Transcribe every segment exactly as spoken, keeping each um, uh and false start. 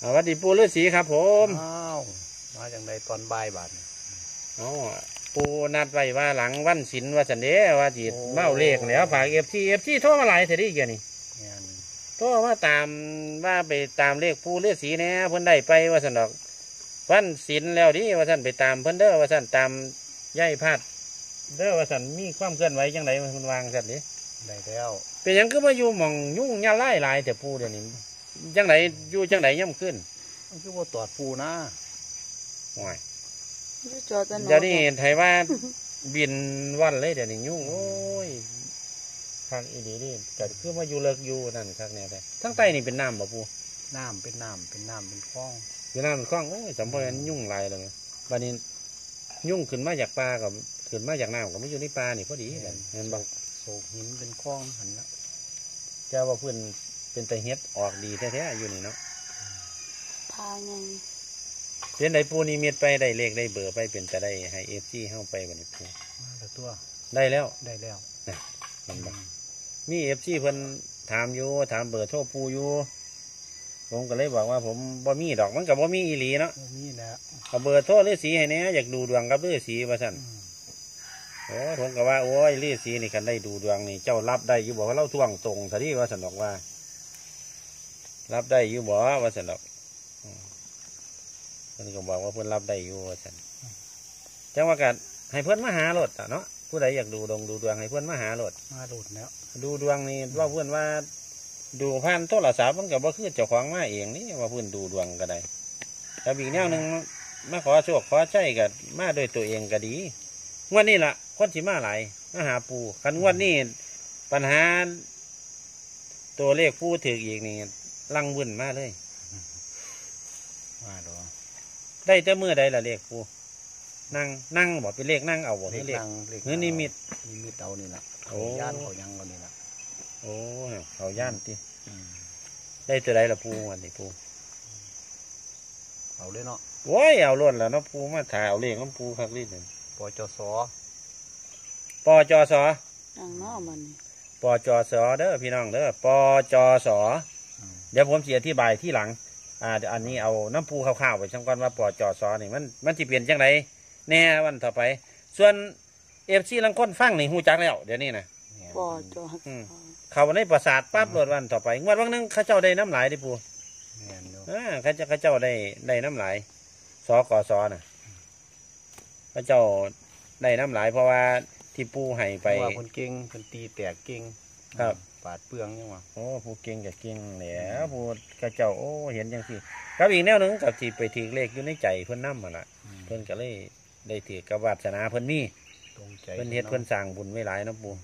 สวัสดีปู่ฤาษีครับผมอ้าวมาจังไดตอนบ่ายบาทอ๋อปู่นัดไว้ว่าหลังวันศิลว่าสันเดว่าจีเมาเลขแล้วฝากเอฟซีเอฟซีโทรมาหลายเท่านี้เกี่ยนี่โทรมาตามว่าไปตามเลขปู่ฤาษีเนี่ยเพิ่นได้ไปว่าสันดอกวันศิลแล้วดิว่าสันไปตามเพิ่นเด้อว่าสันตามย่ายพาดเด้อว่าสันมีความเคลื่อนไหวจังไดมันวางสันดิได้แล้วเป็นยังก็มาอยู่หม่องยุ่งยาไล่หลายแต่ปู่เดี๋ยวนี้จังไดอยู่จังไดย่ำขึ้นมันคือว่าตอดปูนะห่วยเดี๋ยวนี้ไทยว่าบินวันเลยเดี๋ยวนี้ยุ่งโอ้ยทางอีดีนี่เกิดขึ้นมาอยู่เลิกอยู่นั่นครับเนี่ยแต่ทั้งใต้นี่เป็นน้ำบ่ปูน้ำเป็นน้ำเป็นน้ำเป็นคลองเป็นน้ำเป็นคลองโอ้ยสมพรยุ่งหลายเลยบัดนี้ยุ่งขึ้นมาจากปลากับขึ้นมาจากน้ำกับไม่อยู่ในปลานี่พอดีกันเห็นบ่โศกหินเป็นคลองหันละเจ้าว่าเพื่อนเป็นตะเฮ็ดออกดีแท้ๆอยู่นี่เนาะพาไงเรียนได้ปูนี่มีดไปได้เลขได้เบอร์ไปเป็นจะได้ให้เอฟซีเข้าไปวันนี้ปูมาแล้วตัวได้แล้วได้แล้วนะมันบ่มีเอฟซีเพิ่นถามอยู่ถามเบอร์โทรปูอยู่ผมก็เลยบอกว่าผมบ่มีดอกมันกับบ่มีอีหลีเนาะบ่มีแล้วเอาเบอร์โทรฤาษีให้แน่อยากดูดวงกับฤาษีว่าซั่นโอ้ผมก็ว่าโอ้ยฤาษีนี่คันได้ดูดวงนี่เจ้ารับได้อยู่บอกว่าเราท่วงตรงซะที่ว่าซั่นบอกว่ารับได้อยู่บ่ว่าซั่นดอกเพิ่นก็บอกว่าเพิ่นรับได้อยู่ว่าซั่นจังว่ากันให้เพิ่นมาหารถเนาะผู้ใดอยากดูดวงดูดวงให้เพิ่นมาหารถมาดูดแล้วดูดวงนี่ว่าเพิ่นว่าดูผ่านโทรศัพท์มันก็บ่คือเจ้าของมาเองนี่ว่าเพิ่นดูดวงก็ได้แต่อีกแนวนึงมาขอโชคขอใช้ก็มาด้วยตัวเองก็ดีงวดนี้ล่ะคนสิมาหลายมาหาปู่คันงวดนี้ปัญหาตัวเลขปู่ถืออีกนี่ลังวุ่นมาเลยมาดอได้แต่เมื่อใดล่ะเลขปู่นั่งนั่งบอกเป็นเลขนั่งเอาบอกเลขเงินนิมิตนิมิตเอานี่แหละเขาย่านเขายังกันนี่แหละโอ้เขาย่านที่ได้ตัวใดล่ะปู่วันนี้ปู่เอาเลยเนาะโว้ยเอาล้วนแล้วเนาะปู่มาถ่ายเอาเลขของปู่คักนิดหนึ่งปจสปจสอย่างน้อมันปจสเด้อพี่น้องเด้อปจสเดี๋ยวผมจะอธิบายที่หลังอ่าอันนี้เอาน้ำปูข้าวๆไปช่างก่อนว่าปอจอซอนี่มันมันจะเปลี่ยนจังไรแน่วันต่อไปส่วนเอฟซีลังค้นฟังนี่หูจักแล้วเดี๋ยวนี้นะปอจอเขาในประสาทปั๊บรถวันต่อไปงวดวันนึงข้าเจ้าได้น้ำไหลดิปูอ่าข้าเจ้าข้าเจ้าได้ได้น้ำไหลซอกอซอน่ะข้าเจ้าได้น้ำไหลเพราะว่าที่ปูให้ไปว่าคนเก่งคนตีแตกเก่งครับปาดเปลืองยังวะโอ้ผู้เก่งกับเก่งแหละผู้กระเจ้าโอ้เห็นยังสิกับอีกแนวหนึ่งกับจีไปถือเลขอยู่ในใจเพิ่นน้ำมาละเพิ่นก็เลยได้ถือกระบาดศาสนาเพิ่นมีเพิ่นเฮ็ดเพิ่นสั่งบุญไว้หลายนะปู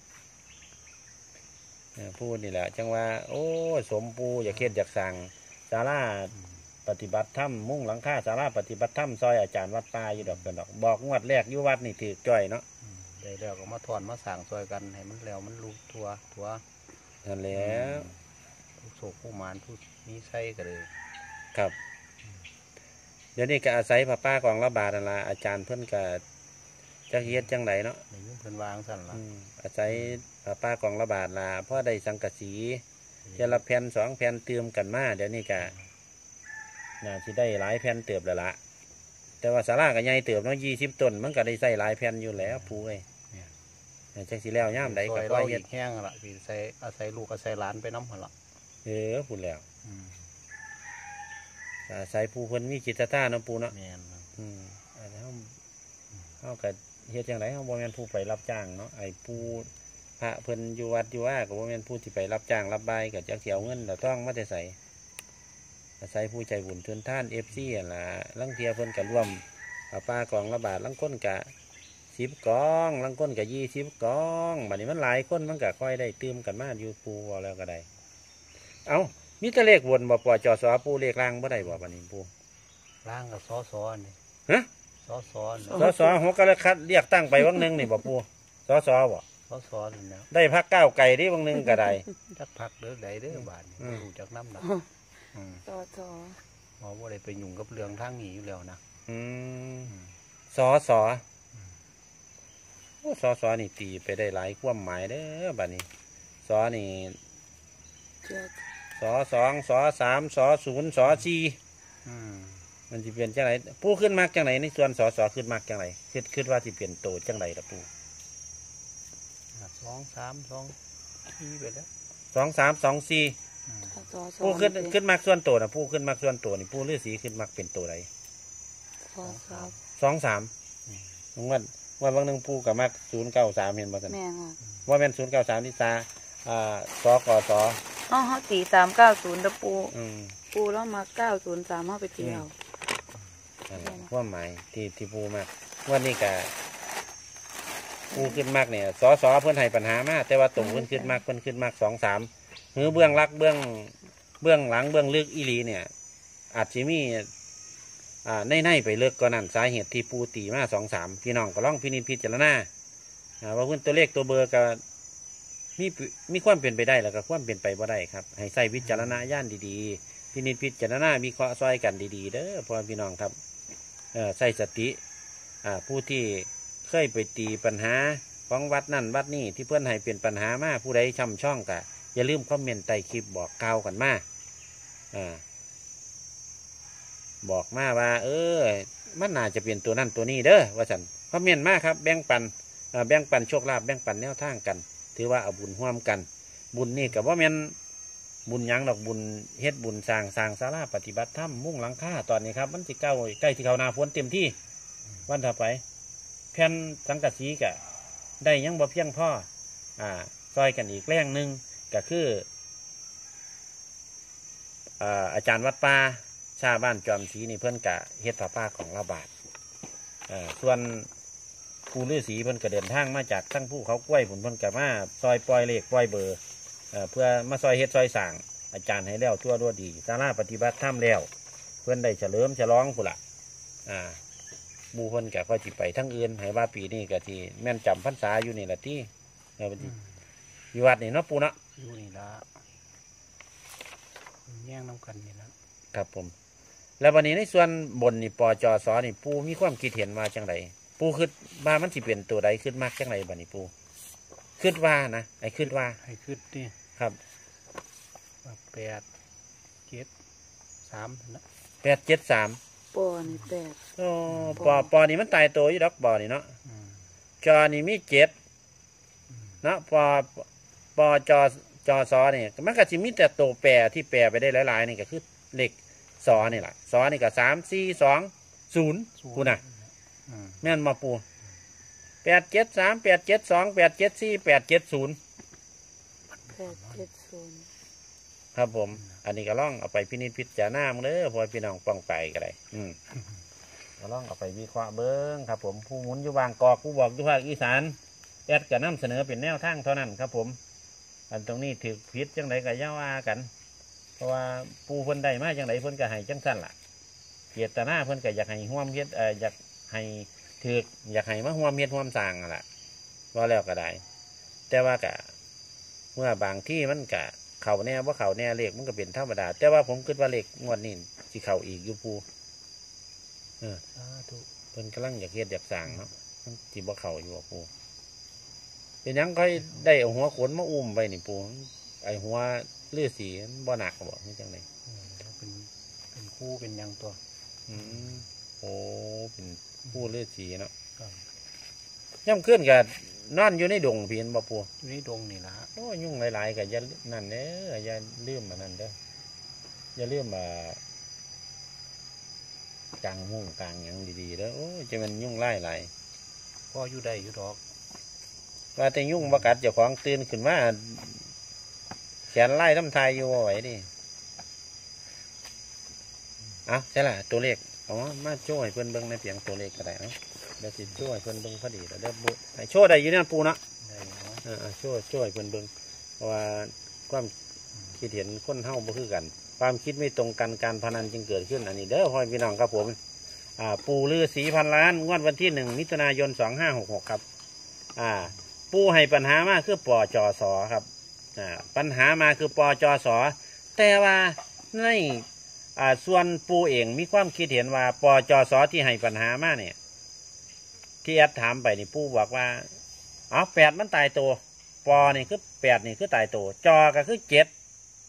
พูดนี่แหละจังว่าโอ้สมปูอยากเฮ็ดอยากสั่งศาลาปฏิบัติธรรมมุ่งหลังคาศาลาปฏิบัติธรรมซอยอาจารย์วัดป่าอยู่ดอกกันดอกบอกงวดแรกอยู่วัดนี่ถือจ่อยเนาะได้แล้วก็มาถอนมาสั่งซอยกันให้มันแล้วมันรู้ทัวทัวนั่นแล้วผู้โศกผู้มารผู้มีไส้กันเลยครับเดี๋ยวนี้ก็อาศัยพระป้ากองระบาดนั่นละอาจารย์เพิ่นก็จักเฮ็ดจังไดเนาะเพิ่นวางสั่นละอาศัยพระป้ากองระบาดละเพราะได้สังกะสีเจละแผ่นสองแผ่นเติมกันมาเดี๋ยวนี้ก็น่าสิได้หลายแผ่นเติบแล้วละแต่ว่าศาลาก็ใหญ่เติบเนาะยี่สิบต้นมันก็ได้ใส่หลายแผ่นอยู่แล้วปูเอ้ยจังสิแล้วย่ามใดก็ว่าเฮ็ดแห้งละสิใส่อาศัยลูกอาศัยหลานไปน้ำหันละเออพูดแล้วอาศัยปูเพิ่นมีจิตตาเนาะปูเนาะแม่นอืมอันนั้นเฮาก็เฮ็ดจังไดเฮาบ่แม่นผู้ไปรับจ้างเนาะไอ้ปูพระเพิ่นอยู่วัดอยู่ว่าก็บ่แม่นผู้ที่ไปรับจ้างรับบายก็จักสิเอาเงินแล้วต้องมาแต่ไสอาศัยผู้ใจบุญทุนท่าน เอฟ ซี อ่ะล่ะลังเทียเพิ่นก็ร่วมป้ากองระบาดลังก้นกะสิบกองลังก้นกะยี่สิบกองบัดนี้มันหลายคนมันกะค่อยได้ตื้มกันมาอยู่ปูเอาแล้วก็ได้เอามีแต่เลขวนบ่ปอจอสอปูเลขล่างบ่ได้บ่บัดนี้ปูล่างกับซอซอนี่ฮะซอซอซอซอหัวกระคัดเรียกตั้งไปวังนึงนี่บ่ปูซอซอบ่ซอซอนี่แล้วได้พักก้าวไก่ที่วังนึงก็ได้จักพักเด้อใดเด้อบาดนี่รู้จักน้ำหนักซอซอหมอว่าได้ไปยุ่งกับเรื่องทางนี้อยู่แล้วนะอืมซอซอซอซอนี่ตีไปได้หลายความหมายเด้อบัดนี้ซอนี่สอสองสอสามสอศูนย์สอสี่อืมมันจะเปลี่ยนจังไหนปูขึ้นมากจังไหนในส่วนสอสอขึ้นมากจังไหนคิดคิดว่าที่เปลี่ยนโตจังไหนละปูสองสามสองสี่ไปแล้วสองสามสองสี่อืมสอสอปูขึ้นนี่ขึ้นมากส่วนโตนะปูขึ้นมากส่วนโตนี่ปูฤาษีขึ้นมากเป็นโตไหนสอสอสองสามวันวันบางหนึ่งปูกับมากศูนย์เก้าสามเห็นบ่สันแม่งอ่ะว่าเป็นศูนย์เก้าสามที่ซาอ่าสอกอสออ๋อเขาตีสามเก้าศูนย์ตะปูอืมปูแล้วมาเก้าศูนย์สามเขาไปตีเอานั่นแหละความหมายที่ที่ปูมากวันนี้ก็ปูขึ้นมากเนี่ยสอสอเพื่อนให้ปัญหามากแต่ว่าตรงเพื่อนขึ้นมากเพื่อนขึ้นมากสองสามหือเบื้องลักเบื้องเบื้องหลังเบื้องลึกอีหลีเนี่ย อาจจะมีอ่าในในไปเลิกก็นั่นสาเหตุที่ปูตีมาสองสามพี่น้องก็ล่องพินิจพิจารณาอ่าว่าเพื่อนตัวเลขตัวเบอร์ก็มีมีความเปลี่ยนไปได้แล้วก็ความเปลี่ยนไปบ่ได้ครับให้ใส่วิจารณญาณดีๆพินิจพิจารณาวิเคราะห์ซอยกันดีๆเด้อพ่อพี่น้องครับเออใส่สติอ่าผู้ที่เคยไปตีปัญหาของวัดนั่นวัดนี่ที่เพื่อนให้เป็นปัญหามาผู้ใดช่ำช่องกะอย่าลืมคอมเมนต์ใต้คลิปบอกกล่าวกันมาอ่าบอกมาว่า เออมันน่าจะเป็นตัวนั่นตัวนี้เด้อว่าสันคอมเมนต์มาครับแบ่งปันอ่าแบ่งปันโชคลาภแบ่งปันแนวทางกันถือว่าเอาบุญร่วมกัน บุญนี่กับว่าแม่นบุญหยังดอกบุญเฮ็ดบุญสร้างสร้างศาลาปฏิบัติธรรมมุ่งหลังคาตอนนี้ครับมันสิเก้าใกล้ที่เขานาฝนเต็มที่วันต่อไปแผ่นสังกะสีกะได้ยังบ่เพียงพ่ออ่าซอยกันอีกแรงหนึ่งก็คืออ่าอาจารย์วัดป่าชาบ้านจอมศรีนี่เพิ่นกะเฮ็ดผ้าป่าของระบาดอ่าส่วนผู้ฤาษีเพิ่นก็เดินทางมาจากทั้งภูเขากล้วยผุนเพิ่นกะมาซอยปล่อยเลขปล่อยเบอร์เอ่อเพื่อมาซอยเฮ็ดซอยสั่งอาจารย์ให้แล้วทั่วทั่วดีศาลาปฏิบัติธรรมแล้วเพื่อนได้เฉลิมฉลองพุ่นละอ่าหมู่เพิ่นกะก็จิไปทั้งอื่นให้ว่าปีนี้กะที่แม่นจำพรรษาอยู่นี่ละที่เออบัดนี้อยู่วัดนี่เนาะปู่เนาะอยู่นี่ละแย่งน้ำกันนี่ละครับผม แล้ววันนี้ในส่วนบนนี่ปอจอสอนี่ปู่มีความคิดเห็นว่าจังไรปู่คิดว่ามันสิเป็นตัวใดขึ้นมากจังไรบัดนี้ปู่คิดว่านะไอ้คิดว่าให้ขึ้นนี่ครับแปดเจ็ดสามนะแปดเจ็ดสามปอนี่แปดโอ้ปอปอนี่มันตายตัวอยู่ดอกปอนี่เนาะอืมจอนี่มีเจ็ดเนาะปอปอจอจอสอนี่มันก็จะมีแต่ตัวแปรที่แปรไปได้หลายๆนี่ก็คือเลขสอนี่แหละสอนี่ก็สามสี่สองศูนย์คุณน่ะอืมแม่นมาปูแปดเจ็ดสามแปดเจ็ดสองแปดเจ็ดสี่แปดเจ็ดศูนย์แปดเจ็ดศูนย์ครับผม อันนี้ก็ล่องเอาไปพินิจพิจารณามึงเด้อพอพี่น้องป้องไปก็ได้อืมก็ล่องเอาไปวิเคราะห์เบิ้งครับผมผู้หมุนอยู่บางกอกผู้บอกอยู่ภาคอีสานแอดก็นำเสนอเป็นแนวทางเท่านั้นครับผม อันตรงนี้ถือผิดจังไดก็อย่าว่ากัน เพราะว่าปูเพิ่นได้มาจังไดเพิ่นก็ให้จังสั้นล่ะเกียรติหน้าเพิ่นก็อยากให้ห่วมเฮ็ดเอ่ออยากให้ถืออยากให้มาห่วมเฮ็ดห่วมสร้างนั่นล่ะว่าแล้วก็ได้ แต่ว่าก็เมื่อบางที่มันก็เข่าแน่ว่าเข่าแน่เลขมันก็เป็นธรรมดา แต่ว่าผมคิดว่าเลขงวดนี้สิเข่าอีกอยู่ปูเออสาธุเพิ่นกำลังอยากเฮ็ดอยากสร้างเนาะมันสิบ่เข่าอยู่บ่ปูเป็นหยังค่อยได้เอาหัวขนมาอุ้มไปนี่ปูไอหัวลือสีมันบ่หนักบ่นี่จังไดอืมแล้วเป็นเป็นคู่เป็นหยังตัวอืมโอ้เป็นผู้ลือสีเนาะครับย่ำขึ้นกับนอนอยู่ในดงเพียนบ่ปูอยู่ในดงนี่ละโอ้ยุ่งหลายๆกับอย่านั่นเด้ออย่าลืมอันนั้นเด้ออย่าลืมอ่ากลางมุ่งกลางหยังดีๆเด้อโอ้ยจะมันยุ่งไล่หลายพ่ออยู่ได้อยู่ดอกว่าแต่ยุ่งประกัดเจ้าของตื่นขึ้นมาแขนไล่ลำทายอยู่บ่ไหวดิเอ้าใช่ล่ะตัวเลขอ๋อมาโจ้ให้เพื่อนเบิ้งในเพียงตัวเลขก็ได้เนาะเดี๋ยวสิโจ้ให้เพื่อนเบิ้งพอดีแล้วเดี๋ยวบุให้โชว์ได้อยู่เนี่ยปูเนาะได้เนาะอ่าโชว์โชว์ให้เพื่อนเบิ้งเพราะว่าความคิดเห็นคนเฮาบ่คือกัน ความคิดไม่ตรงกันการพนันจึงเกิดขึ้นอันนี้เด้อพ่อพี่น้องครับผมอ่าปูลือสีพันล้านงวดวันที่หนึ่งมิถุนายนสองห้าหกหกครับอ่าปูให้ปัญหามากคือปอจอสอครับอ่าปัญหามาคือปอจอสอแต่ว่าในอ่าส่วนปูเองมีความคิดเห็นว่าปอจอสอที่ให้ปัญหามาเนี่ยที่แอดถามไปนี่ปูบอกว่าอ๋อแปดมันตายตัวปอนี่คือแปดนี่คือตายตัวจอก็คือเจ็ด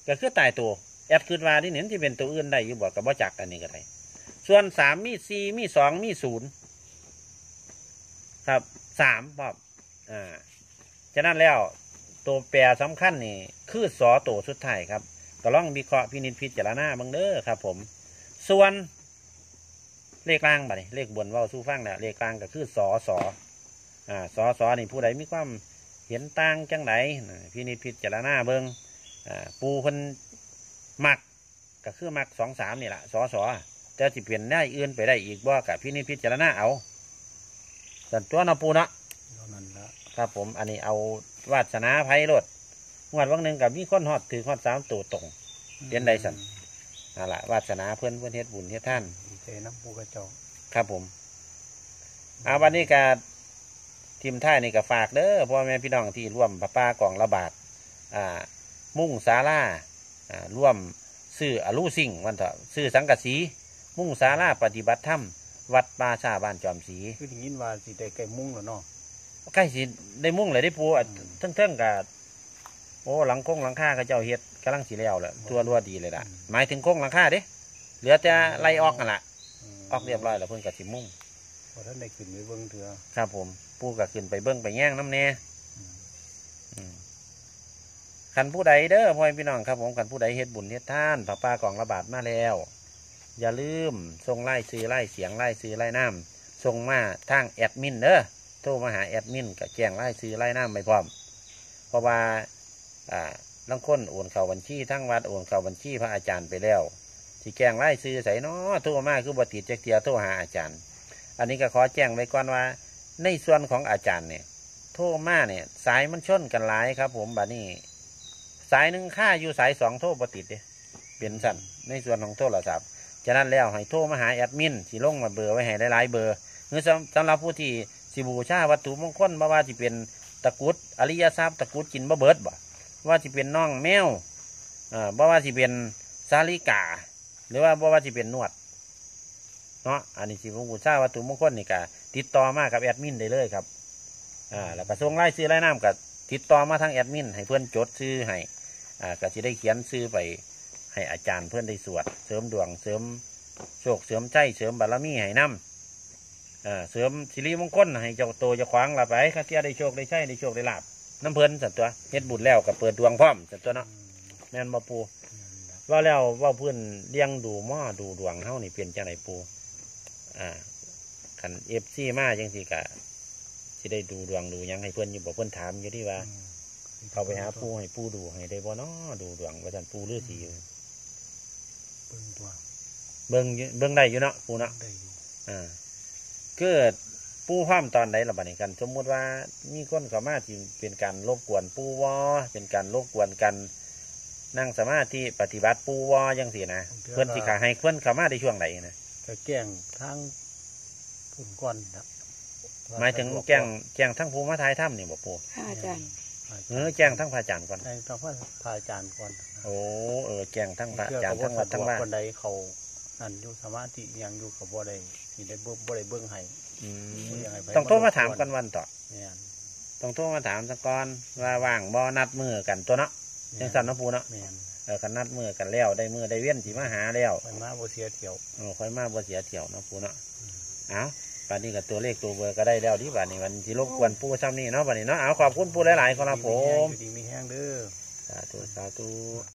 ก็คือตายตัวแอดคืนว่าที่เห็นที่เป็นตัวอื่นได้อยู่บอกกับว่าจักอันนี้ก็ได้ส่วนสามมีสี่มีสองมีศูนย์ครับสามพร้อมอ่าฉะนั้นแล้วตัวแปรสำคัญนี่คือสอตัวสุดท้ายครับก็ลองวิเคราะห์พินิจพิจารณาเบิ่งเด้อครับผมส่วนเลขล่างบ่นี่เลขบนว่าสู้ฟังเนี่ยเลขล่างก็คือสอสออ่าสอสอนี่ผู้ใดมีความเห็นต่างจังไหนพินิจพิจารณาเบิ่งอ่าปูเพิ่นมักก็คือมักสองสามนี่แหละสอสอจะสิเปลี่ยนได้อื่นไปได้อีกบ่กับพินิจพิจารณาเอาส่วนตัวเนาะปูเนาะเท่านั้นละครับผมอันนี้เอาวาสนาไพ่รถงวดวันหนึ่งกับมีคนฮอดถือฮอดสามตัวตรงเรียนใดสันนั่นแหละวาสนาเพื่อนเพื่อนเฮ็ดบุญเฮ็ดท่านดีใจน้ำปูกระจอกครับผมเอาวันนี้การทีมท่ายนี่ก็ฝากเด้อพ่อแม่พี่น้องที่ร่วมประปากล่องระบาดอ่ามุ่งศาลาอ่าร่วมซื้ออลูสิ่งวันเถอะซื้อสังกะสีมุ่งศาลาปฏิบัติธรรมวัดป่าชาบ้านจอมศรีคือได้ยินว่าสิได้ไก่มุ้งแล้วเนาะใกล้สิได้มุ่งเลยได้ปูอ่ะอืมเทิงๆกับโอ้หลังคงหลังคาก็เจ้าเฮ็ดกำลังสีแล้วแหละตัวรัวดีเลยล่ะอืมหมายถึงคงหลังคาเด้เหลือแต่ไล่ออกกันละออกเรียบร้อยแล้วเพิ่นก็สิมุ่งพอท่านได้ขึ้นไปเบิ่งเถื่อครับผมปูก็ขึ้นไปเบิ้งไปแย่งน้ำแน่อืมอืมคันผู้ใดเด้อพ่อแม่พี่น้องครับผมคันผู้ใดเฮ็ดบุญเฮ็ดทานผ้าป่ากล่องระบาดมาแล้ว อย่าลืมส่งไล่ซื้อไล่เสียงไล่ซื้อไล่น้ำส่งมาทางแอดมินเด้อโทรมาหาแอดมินกับแจ้งไล่ซื้อไล่น้ำไปพร้อม เพราะว่าอ่าลังคนโอนเข้าบัญชีทั้งวัดโอนเข้าบัญชีพระอาจารย์ไปแล้วที่แจ้งไล่ซื้อใส่เนาะโทรมาคือบ่ติดจักเทียโทรหาอาจารย์ อันนี้ก็ขอแจ้งไว้ก่อนว่าในส่วนของอาจารย์เนี่ยโทรมาเนี่ยสายมันชนกันหลายครับ ผมบัดนี้ สายหนึ่งค่าอยู่สายสองโทรบ่ติดเด้เป็นสั่นในส่วนของโทรศัพท์ฉะนั้นแล้วให้โทรมาหาแอดมินสิลงมาเบอร์ไว้ให้หลายๆเบอร์หรือสำสำหรับผู้ที่สิบูชาวัตถุมงคลบ่ว่าสิเป็นตะกรุดอริยทรัพย์ตะกรุดกินบ่เบิดบ่ว่าสิเป็นน่องแมวอ่าบ่ว่าสิเป็นสาลิกา หรือว่าบ่ว่าสิเป็นนวดเนาะอันนี้สิบูชาวัตถุมงคลนี่ก็ติดต่อมากับแอดมินได้เลยครับอ่าแล้วก็ส่งรายชื่อรายนามก็ติดต่อมาทางแอดมินให้เพื่อนจดชื่อให้อ่าก็สิได้เขียนชื่อไปให้อาจารย์เพื่อนได้สวดเสริมดวงเสริมโชคเสริมใจเสริมบารมีให้นำอ่าเสริมสิริมงคลให้เจ้าโตเจ้าขวางละไปข้าเทียได้โชคได้ใช่ได้โชคได้ลาบน้ำเพิ่นสันตัวเฮ็ดบุญแล้วก็เปิดดวงพร้อมสันตัวเนาะแม่นบ่ปูว่าแล้วว่าเพื่อนเลี้ยงดูหม้อดูดวงเฮานี่เปลี่ยนจังไหนปูอ่าคันเอฟซีมาจังสิกะสิได้ดูดวงดูหยังให้เพื่อนอยู่บ่เพื่อนถามอยู่ที่ว่า เขาไปหาปูให้ปูดูให้ได้บ่เนาะดูดวงว่าจันปูฤาษีอยู่เบิ่งตัวเบิ่งอยู่เบิ่งได้อยู่เนาะปูเนาะได้อยู่อ่าเกิดปูพร้อมตอนใดล่ะบัดนี้กัน สมมุติว่ามีคนเข้ามาที่เป็นการรบกวนปูวอเป็นการรบกวนกันนั่งสมาธิปฏิบัติปูวอจังซี่นะเพิ่นสิขาให้เพิ่นเข้ามาในช่วงไหนนะก็แกล้งทางพุ่นก้อนนะหมายถึงแจ้งแจ้งทั้งภูมิท้ายถ้ำนี่บ่ปูค่ะอาจารย์เออแจ้งทั้งพระอาจารย์ก่อนแจ้งทางพระพระอาจารย์ก่อนโอ้เออแจ้งทั้งพระเชื่ออาจารกับย์ว่าทั้งวัดทั้งสะดวกบ้านคนใดเขานั่นอยู่สมาธิยังอยู่กับบ่ได้สิได้เบิ่งบ่ได้เบิ่งให้อืมยังไงไปต้องโทรมาถามกันวันต่อเนี่ยต้องโทรมาถามสักก่อนว่าว่างบ่นัดมือกันตัวเนาะยังสั่นเนาะปูเนาะแม่นเออกันนัดมือกันแล้วได้มือได้เว้นสีมาหาแล้วไปมาบ่เสียเที่ยวเออค่อยมาบ่เสียเที่ยวเนาะปูเนาะเอาป่านนี้กับตัวเลขตัวเบอร์ก็ได้แล้วที่ป่านนี้วันที่รบกวนปูซ้ำนี่เนาะป่านนี้เนาะเอาขอบคุณปูหลายๆครับผมอยู่ดีมีแห้งเด้อสาธุสาธุ